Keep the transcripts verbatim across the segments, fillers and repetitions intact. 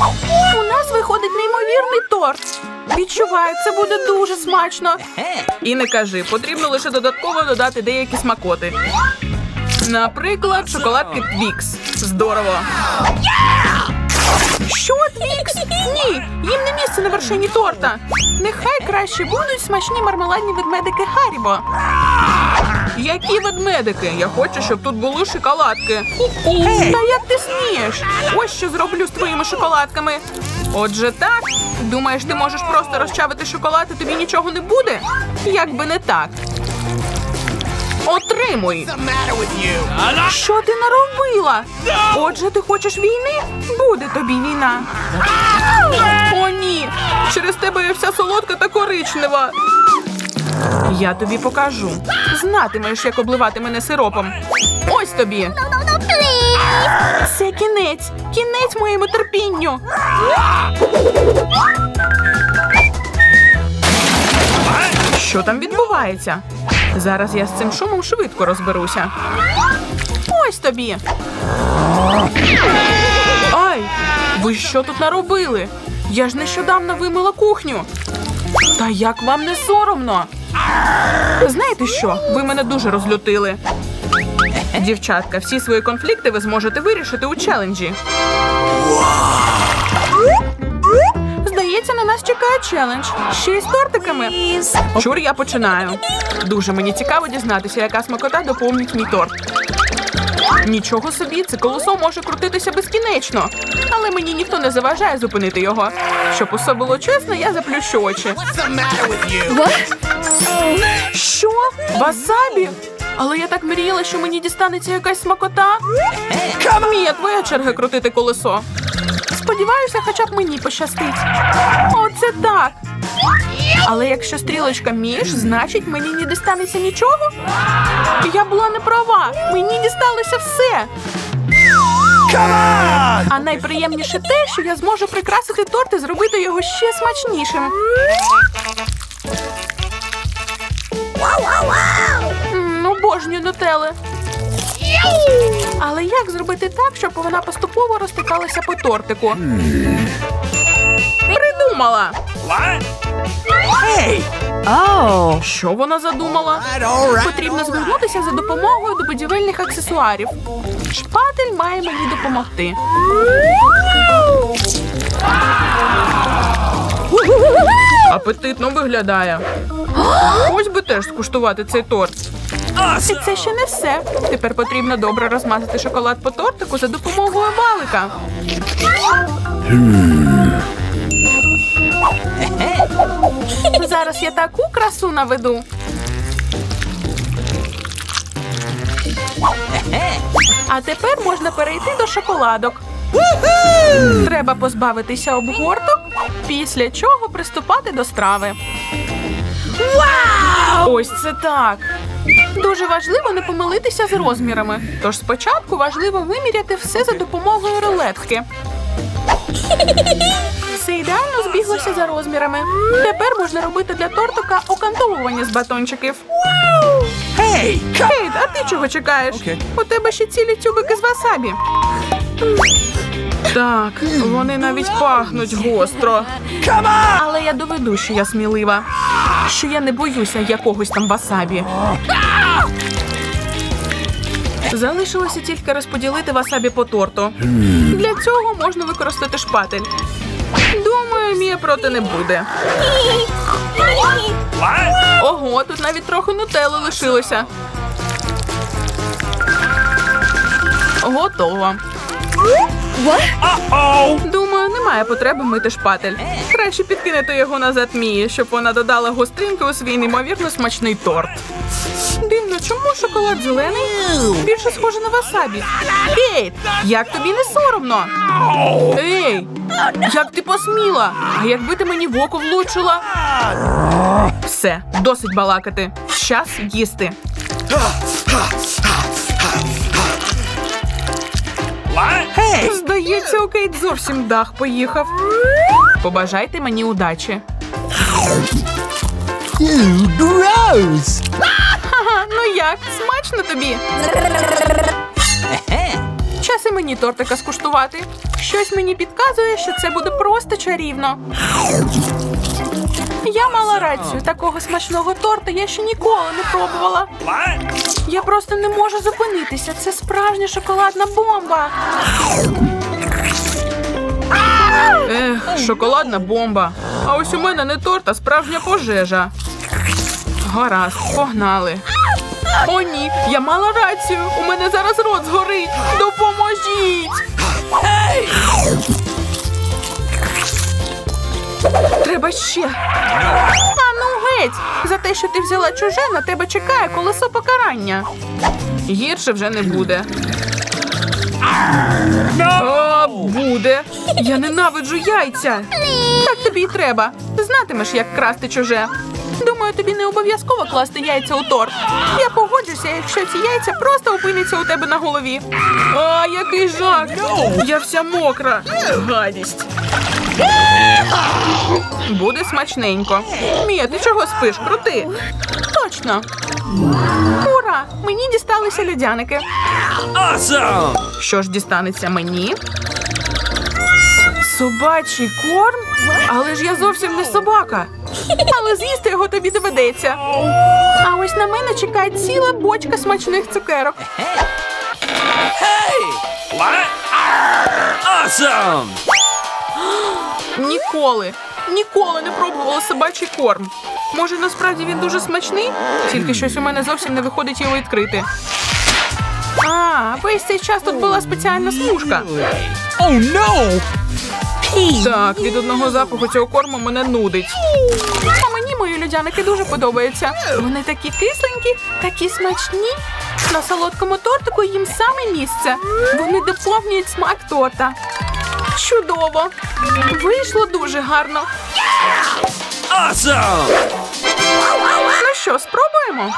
У нас виходить неймовірний торт. Відчуваю, це буде дуже смачно. І не кажи, потрібно лише додатково додати деякі смакоти. Наприклад, шоколадки Твікс. Здорово. Що, Твікс? Ні, їм не місце на вершині торта. Нехай краще будуть смачні мармеладні ведмедики Харібо. Які ведмедики? Я хочу, щоб тут були шоколадки. Та як ти смієш? Ось що зроблю з твоїми шоколадками. Отже так, думаєш, ти можеш просто розчавити шоколад і тобі нічого не буде? Як би не так. Отримуй! Що ти наробила? Отже, ти хочеш війни? Буде тобі війна. О, ні! Через тебе я вся солодка та коричнева. Я тобі покажу. Знатимеш, як обливати мене сиропом. Ось тобі. Це кінець. Кінець моєму терпінню. Що там відбувається? Зараз я з цим шумом швидко розберуся. Ось тобі. Ай, ви що тут наробили? Я ж нещодавно вимила кухню. Та як вам не соромно? Знаєте що? Ви мене дуже розлютили. Дівчатка, всі свої конфлікти ви зможете вирішити у челенджі. Здається, на нас чекає челендж. Ще й з тортиками. Чур, я починаю. Дуже мені цікаво дізнатися, яка смакота доповнить мій торт. Нічого собі, це колесо може крутитися безкінечно. Але мені ніхто не заважає зупинити його. Щоб усе було чесно, я заплющу очі. Що? Васабі? Але я так мріяла, що мені дістанеться якась смакота. Мія, твоя черга крутити колесо. Сподіваюся, хоча б мені пощастить. Оце так. Але якщо стрілочка між, значить мені не дістанеться нічого? Я була не права. Мені дісталося все. А найприємніше те, що я зможу прикрасити торт і зробити його ще смачнішим. Ммм, обожнюю нутелли. Але як зробити так, щоб вона поступово розтикалася по тортику? Придумала! Hey! Oh. Що вона задумала? Потрібно звернутися за допомогою до будівельних аксесуарів. Шпатель має мені допомогти. Апетитно виглядає. Ось би теж скуштувати цей торт. І це ще не все. Тепер потрібно добре розмазати шоколад по тортику за допомогою валика. Зараз я таку красу наведу. А тепер можна перейти до шоколадок. Треба позбавитися обгорток, після чого приступати до страви. Ось це так! Дуже важливо не помилитися з розмірами. Тож спочатку важливо виміряти все за допомогою рулетки. Все ідеально збіглося за розмірами. Тепер можна робити для тортика окантовування з батончиків. Hey! Кейт, а ти чого чекаєш? Okay. У тебе ще цілі тюбики з васабі. Так, вони навіть пахнуть гостро. Come on! Але я доведу, що я смілива. Що я не боюся якогось там васабі. Залишилося тільки розподілити васабі по торту. Для цього можна використати шпатель. Думаю, Мія проти не буде. Ого, тут навіть трохи нутелли лишилося. Готово. Думаю, немає потреби мити шпатель. Краще підкинути його назад Мії, щоб вона додала гостринки у свій неймовірно смачний торт. Дивно, чому шоколад зелений? Більше схоже на васабі. Кейт, як тобі не соромно? Ей, як ти посміла? А якби ти мені в око влучила? Все, досить балакати. Час їсти. Hey! Здається, у Кейт зовсім дах поїхав. Побажайте мені удачі. You gross! Ага, ну як, смачно тобі? Час час і мені тортика скуштувати. Щось мені підказує, що це буде просто чарівно. Я мала рацію. Такого смачного торта я ще ніколи не пробувала. Я просто не можу зупинитися. Це справжня шоколадна бомба. Ех, шоколадна бомба. А ось у мене не торт, а справжня пожежа. Гаразд, погнали. О, ні, я мала рацію. У мене зараз рот згорить. Допоможіть! Треба ще. А ну геть! За те, що ти взяла чуже, на тебе чекає колесо покарання. Гірше вже не буде. О, буде. Я ненавиджу яйця. Так тобі й треба. Знатимеш, як красти чуже. Думаю, тобі не обов'язково класти яйця у торт. Я погоджуся, якщо ці яйця просто опиняться у тебе на голові. А, який жах! Я вся мокра. Гадість. Буде смачненько. Мія, ти чого спиш? Крути. Точно. Ура! Мені дісталися льодяники. Awesome! Що ж дістанеться мені? Собачий корм? Але ж я зовсім не собака. Але з'їсти його тобі доведеться. А ось на мене чекає ціла бочка смачних цукерок. Hey! What? Awesome! Ніколи, ніколи не пробувала собачий корм. Може, насправді він дуже смачний? Тільки щось у мене зовсім не виходить його відкрити. А, весь цей час тут була спеціальна смужка. Oh no! Так, від одного запаху цього корму мене нудить. А мені мої льодяники дуже подобаються. Вони такі кисленькі, такі смачні. На солодкому тортику їм саме місце. Вони доповнюють смак торта. Чудово! Вийшло дуже гарно. Awesome! Ну що, спробуємо?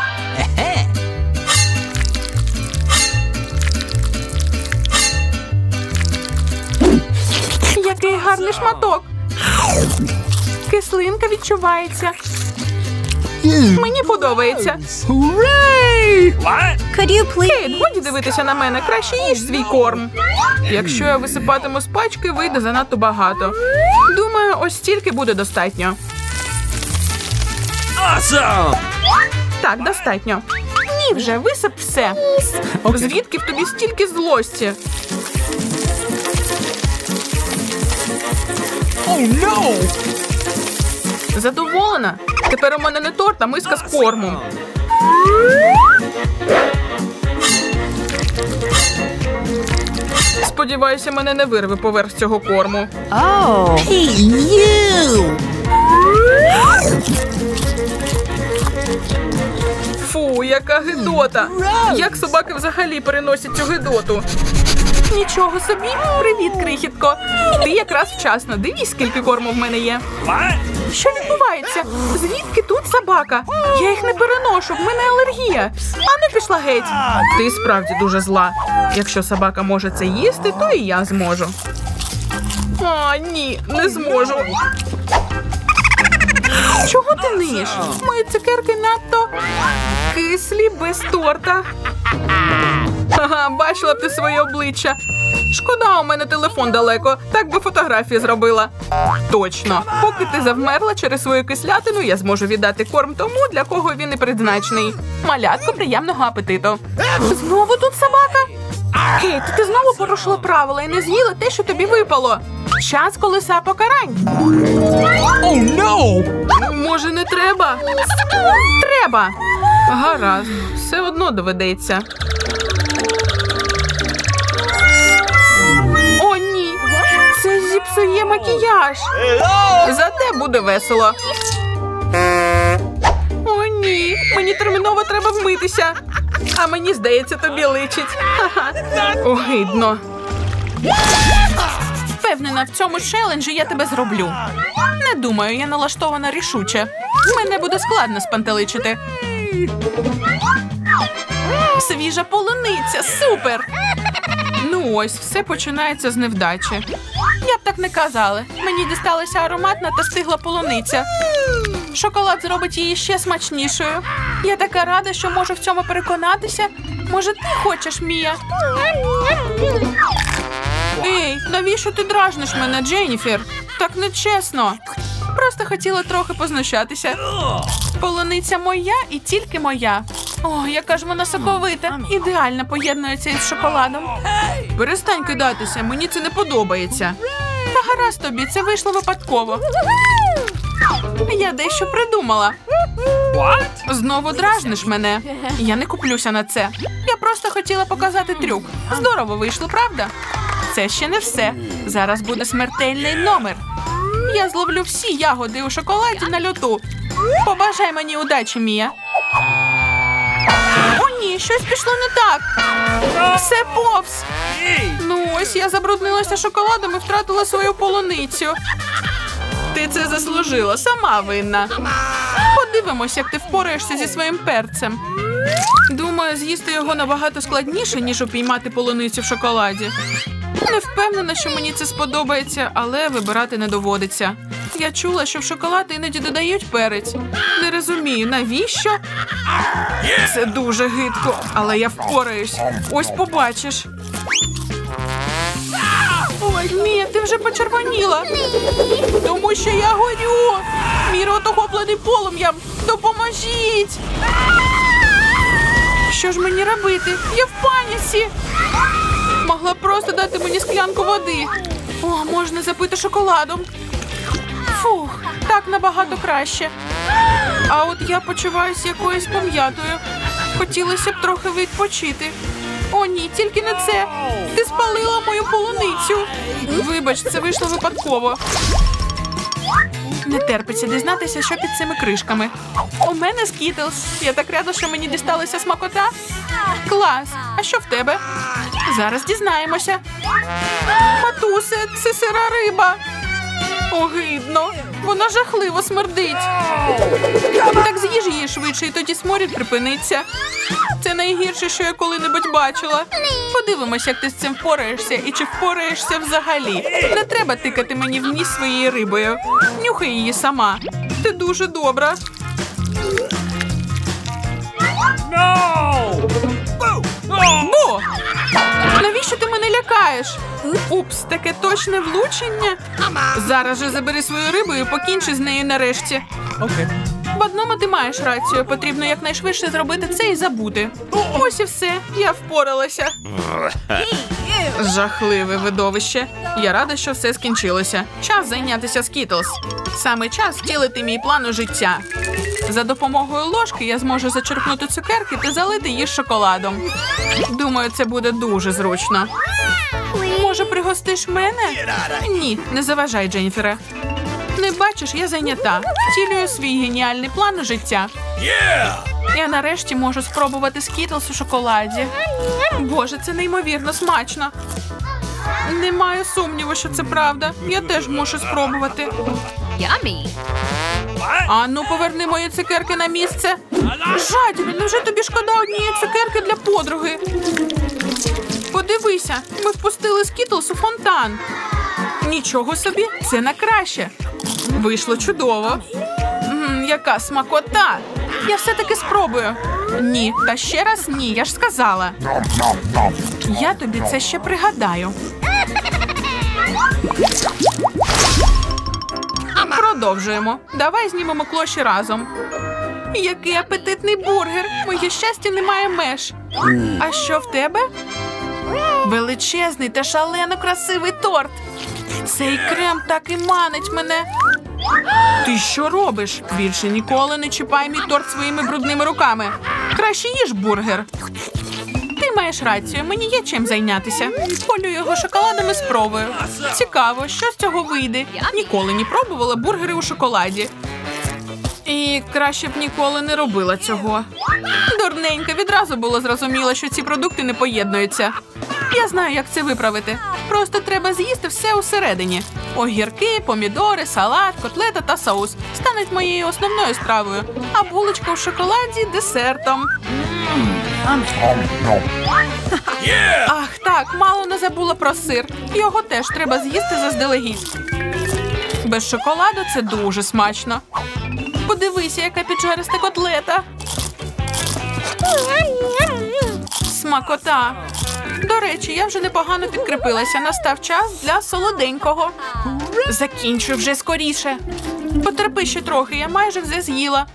Який гарний шматок. Кислинка відчувається. Мені подобається. Hooray! What? Кейт, годі дивитися на мене. Краще їж свій корм. Якщо я висипатиму з пачки, вийде занадто багато. Думаю, ось стільки буде достатньо. Awesome! Так, достатньо. Ні, вже висип все. Звідки в тобі стільки злості? Oh no! Задоволена? Тепер у мене не торт, а миска з кормом. Сподіваюся, мене не вирве поверх цього корму. Oh! Hey, you! Фу, яка гидота! Як собаки взагалі переносять цю гидоту? Нічого собі. Привіт, крихітко. Ти якраз вчасно. Дивись, скільки корму в мене є. What? Що відбувається? Звідки тут собака? Я їх не переношу, в мене алергія. Ану, пішла геть. Ти справді дуже зла. Якщо собака може це їсти, то і я зможу. А, ні, не зможу. Чого ти ниєш? Мої цукерки надто кислі без торта. Ага, бачила б ти своє обличчя. Шкода, у мене телефон далеко. Так би фотографії зробила. Точно. Поки ти завмерла через свою кислятину, я зможу віддати корм тому, для кого він і призначений. Малятко, приємного апетиту. Знову тут собака? Кейт, ти знову порушила правила і не з'їла те, що тобі випало. Час колеса покарань. Oh no! Може, не треба? Треба. Гаразд. Все одно доведеться. О, ні. Це зіпсує макіяж. Зате буде весело. О, ні. Мені терміново треба вмитися. А мені, здається, тобі личить. Ха-ха. Огидно. Впевнена, в цьому челенджі я тебе зроблю. Не думаю, я налаштована рішуче. Мене буде складно спантеличити. Свіжа полуниця, супер! Ну ось, все починається з невдачі. Я б так не казала. Мені дісталася ароматна та стигла полуниця. Шоколад зробить її ще смачнішою. Я така рада, що можу в цьому переконатися. Може, ти хочеш, Мія? Ей, навіщо ти дражниш мене, Дженніфер? Так нечесно. Просто хотіла трохи познущатися. Полуниця моя і тільки моя. О, яка ж вона соковита. Ідеально поєднується із шоколадом. Перестань кидатися, мені це не подобається. Та гаразд тобі, це вийшло випадково. Я дещо придумала. Знову дражниш мене. Я не куплюся на це. Я просто хотіла показати трюк. Здорово вийшло, правда? Це ще не все. Зараз буде смертельний номер. Я зловлю всі ягоди у шоколаді на льоту. Побажай мені удачі, Мія. О ні, щось пішло не так. Все повз. Ну ось, я забруднилася шоколадом і втратила свою полуницю. Ти це заслужила, сама винна. Подивимось, як ти впораєшся зі своїм перцем. Думаю, з'їсти його набагато складніше, ніж упіймати полуницю в шоколаді. Не впевнена, що мені це сподобається, але вибирати не доводиться. Я чула, що в шоколад іноді додають перець. Не розумію, навіщо? Це дуже гидко, але я впораюсь. Ось побачиш. Ой, Мія, ти вже почервоніла. Тому що я горю. Мій рот охоплений полум'ям. Допоможіть. Що ж мені робити? Я в паніці. Могла б просто дати мені склянку води. О, можна запити шоколадом. Фух, так набагато краще. А от я почуваюся якоюсь пом'ятою. Хотілося б трохи відпочити. О ні, тільки не це. Ти спалила мою полуницю. Вибач, це вийшло випадково. Не терпиться дізнатися, що під цими кришками. У мене скітлс. Я так рада, що мені дісталася смакота. Клас. А що в тебе? Зараз дізнаємося. Матусе, це сира риба. Огидно. Вона жахливо смердить. Так з'їж її швидше, і тоді сморід припиниться. Це найгірше, що я коли-небудь бачила. Подивимось, як ти з цим впораєшся і чи впораєшся взагалі. Не треба тикати мені в ніс своєю рибою. Нюхай її сама. Ти дуже добра. Бо! Навіщо ти мене лякаєш? Упс, таке точне влучення. Зараз же забери свою рибу і покінчи з нею нарешті. Okay. В одному ти маєш рацію. Потрібно якнайшвидше зробити це і забути. Ось і все. Я впоралася. Жахливе видовище. Я рада, що все скінчилося. Час зайнятися скітлс. Саме час втілити мій план у життя. За допомогою ложки я зможу зачерпнути цукерки та залити її шоколадом. Думаю, це буде дуже зручно. Може, пригостиш мене? Ні, не заважай, Дженніфере. Не бачиш, я зайнята. Втілюю свій геніальний план у життя. Я нарешті можу спробувати скітлс у шоколаді. Боже, це неймовірно смачно. Не маю сумніву, що це правда. Я теж мушу спробувати. Yummy. Ану, поверни мої цукерки на місце. Жадібно, невже тобі шкода однієї цукерки для подруги? Подивися, ми впустили скітлс у фонтан. Нічого собі, це на краще. Вийшло чудово. М, яка смакота. Я все-таки спробую. Ні, та ще раз ні, я ж сказала. Я тобі це ще пригадаю. Продовжуємо. Давай знімемо клоші разом. Який апетитний бургер. Моє щастя, немає меж. А що в тебе? Величезний та шалено красивий торт. Цей крем так і манить мене. Ти що робиш? Більше ніколи не чіпай мій торт своїми брудними руками. Краще їж бургер. Ти маєш рацію, мені є чим зайнятися. Полю його шоколадом і спробую. Цікаво, що з цього вийде. Ніколи не пробувала бургери у шоколаді. І краще б ніколи не робила цього. Дурненька, відразу було зрозуміло, що ці продукти не поєднуються. Я знаю, як це виправити. Просто треба з'їсти все усередині. Огірки, помідори, салат, котлета та соус стануть моєю основною стравою, а булочка в шоколаді – десертом. Ах, так, мало не забула про сир. Його теж треба з'їсти заздалегідь. Без шоколаду це дуже смачно. Подивися, яка піджариста котлета. Смакота. До речі, я вже непогано підкріпилася. Настав час для солоденького. Закінчуй вже скоріше. Потерпи ще трохи, я майже все з'їла.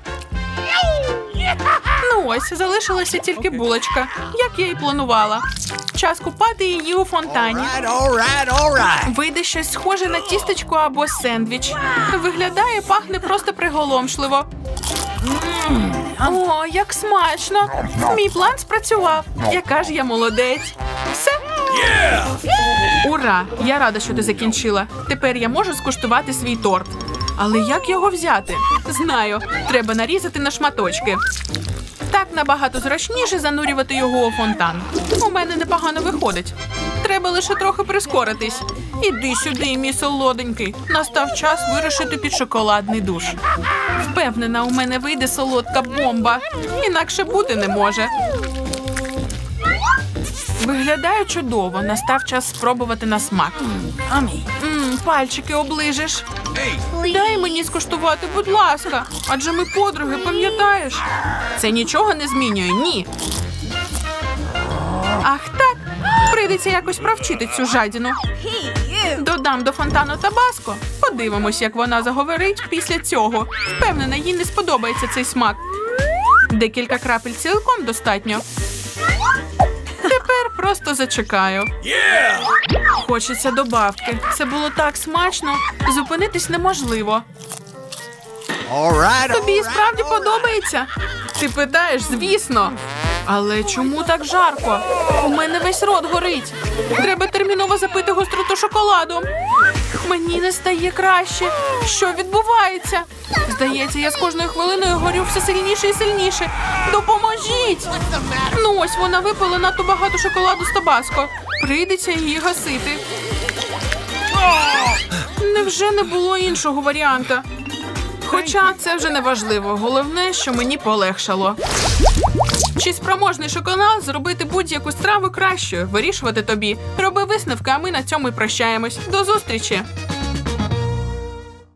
Ну ось, залишилася тільки булочка, як я і планувала. Час купати її у фонтані. All right, all right. Вийде щось схоже на тістечко або сендвіч. Виглядає, пахне просто приголомшливо. О, як смачно! Мій план спрацював. Яка ж я молодець. Все? Ура! Я рада, що ти закінчила. Тепер я можу скуштувати свій торт. Але як його взяти? Знаю, треба нарізати на шматочки. Так набагато зручніше занурювати його у фонтан. У мене непогано виходить. Треба лише трохи прискоритись. Іди сюди, мій солоденький. Настав час вирушити під шоколадний душ. Впевнена, у мене вийде солодка бомба. Інакше бути не може. Виглядає чудово. Настав час спробувати на смак. Мм, пальчики оближеш. Дай мені скуштувати, будь ласка. Адже ми подруги, пам'ятаєш? Це нічого не змінює, ні. Ах так, прийдеться якось провчити цю жадіну. Додам до фонтану табаско. Подивимось, як вона заговорить після цього. Впевнена, їй не сподобається цей смак. Декілька крапель цілком достатньо. Тепер просто зачекаю. Хочеться добавки. Це було так смачно. Зупинитись неможливо. All right. Тобі і справді подобається? Ти питаєш, звісно. Але чому так жарко? У мене весь рот горить. Треба терміново запити гостроту шоколадом. Мені не стає краще. Що відбувається? Здається, я з кожною хвилиною горю все сильніше і сильніше. Допоможіть! Ну ось, вона випила надто багато шоколаду з табаско. Прийдеться її гасити. Невже не було іншого варіанта? Хоча це вже не важливо. Головне, що мені полегшало. Чи спроможний шоколад зробити будь-яку страву кращою? Вирішувати тобі. Роби висновки, а ми на цьому й прощаємось. До зустрічі!